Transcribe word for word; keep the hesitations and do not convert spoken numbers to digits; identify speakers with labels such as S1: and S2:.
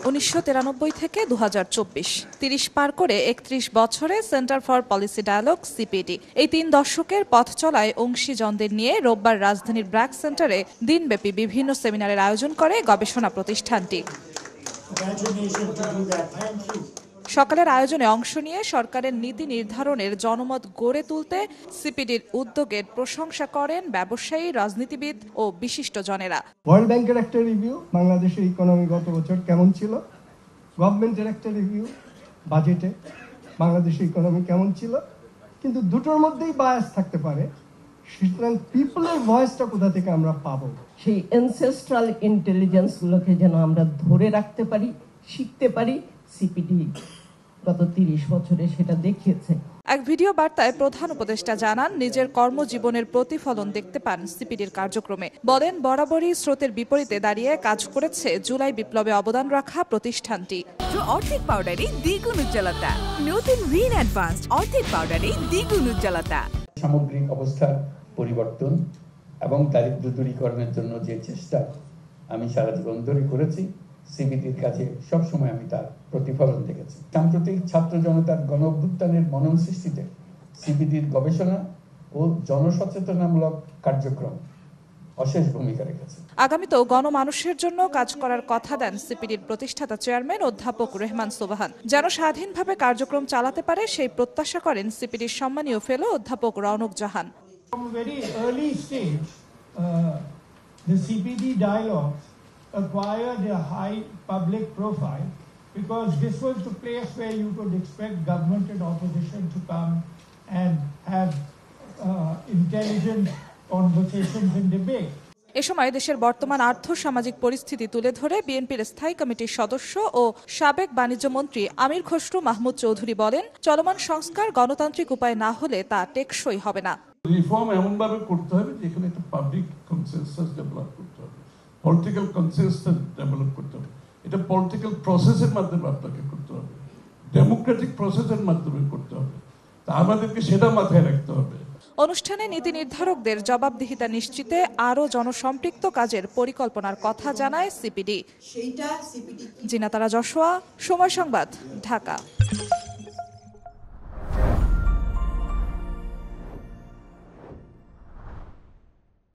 S1: উনিশশো তিরানব্বই থেকে দু হাজার চব্বিশ তিরিশ পার করে একত্রিশ বছরে centre for policy dialogue CPD এই তিন দশকের পথ চলায় অংশীজনদের নিয়ে রোববার রাজধানীর ব্র্যাক সেন্টারে দিনব্যাপী বিভিন্ন সেমিনারের আয়োজন করে গবেষণা প্রতিষ্ঠানটি। সকালের আয়োজনে অংশ নিয়ে সরকারের নীতি নির্ধারণের জনমত গড়ে তুলতে সিপিডির উদ্যোগের প্রশংসা করেন ব্যবসায়ী, রাজনীতিবিদ ও বিশিষ্টজনেরা।
S2: ওয়ার্ল্ড ব্যাংকের একটা রিভিউ, বাংলাদেশের ইকোনমি গত বছর কেমন ছিল, গভর্নমেন্টের একটা রিভিউ, বাজেটে বাংলাদেশের ইকোনমি কেমন ছিল, কিন্তু দুটোর মধ্যেই বায়াস থাকতে পারে। সুতরাং পিপলের ভয়েসটা কোথা থেকে আমরা পাবো?
S3: সেই অ্যানসেস্ট্রাল ইন্টেলিজেন্স গুলোকে যেন আমরা ধরে রাখতে পারি, শিখতে পারি। সিপিডি গত তিরিশ বছরে সেটা দেখিয়েছে।
S1: এক ভিডিও বার্তায় প্রধান উপদেষ্টা জানান, নিজের কর্মজীবনের প্রতিফলন দেখতে পান সিপিডির কার্যক্রমে। বলেন, বরাবরই স্রোতের বিপরীতে দাঁড়িয়ে কাজ করেছে জুলাই বিপ্লবে অবদান রাখা প্রতিষ্ঠানটি।
S4: অর্ধেক পাউডারে দ্বিগুণ উজ্জ্বলতা, নতুন রিন অ্যাডভান্সড অর্ধেক পাউডারে দ্বিগুণ উজ্জ্বলতা।
S5: সামগ্রিক অবস্থার পরিবর্তন এবং দারিদ্র্য দূরীকরণের জন্য যে চেষ্টা আমি সারা জীবন ধরে করেছি, সিপিডির কাছে সবসময় আমি তার প্রতিফলন দেখেছি। সাম্প্রতিক ছাত্র জনতার গণ অভ্যুত্থানের মনন সৃষ্টিতে সিপিডির গবেষণা ও জনসচেতনামূলক কার্যক্রম অশেষ ভূমিকা রেখেছে।
S1: আগামীতেও গণমানুষের জন্য কাজ করার কথা দেন সিপিডির প্রতিষ্ঠাতা চেয়ারম্যান অধ্যাপক রেহমান সোবহান। যেন স্বাধীনভাবে কার্যক্রম চালাতে পারে সেই প্রত্যাশা করেন সিপিডির সম্মানীয় ফেলো অধ্যাপক রওনক জাহান।
S6: From very early stage, uh, the C P D dialogues acquired a high public profile because this was the place where you could expect government and opposition to come and have uh, intelligent conversations and debate.
S1: এ সময় দেশের বর্তমান আর্থ সামাজিক পরিস্থিতি তুলে ধরে বিএনপির স্থায়ী কমিটির সদস্য ও সাবেক বাণিজ্য মন্ত্রী আমির খসরু মাহমুদ চৌধুরী বলেন, চলমান সংস্কার গণতান্ত্রিক উপায় না হলে তা টেকসই হবে না।
S7: রিফর্ম এমনভাবে করতে হবে যেখানে একটা পাবলিক কনসেনসাস ডেভেলপ করতে হবে, পলিটিক্যাল কনসেনসাস ডেভেলপ করতে হবে। এটা পলিটিক্যাল প্রসেসের মাধ্যমে আপনাকে করতে হবে, ডেমোক্রেটিক প্রসেসের মাধ্যমে করতে হবে। তা আমাদেরকে সেটা মাথায় রাখতে হবে।
S1: অনুষ্ঠানে নীতি নির্ধারকদের জবাবদিহিতা নিশ্চিতে আরও জনসম্পৃক্ত কাজের পরিকল্পনার কথা জানায় সিপিডি। জিনাতারা যশোয়া, সময় সংবাদ, ঢাকা।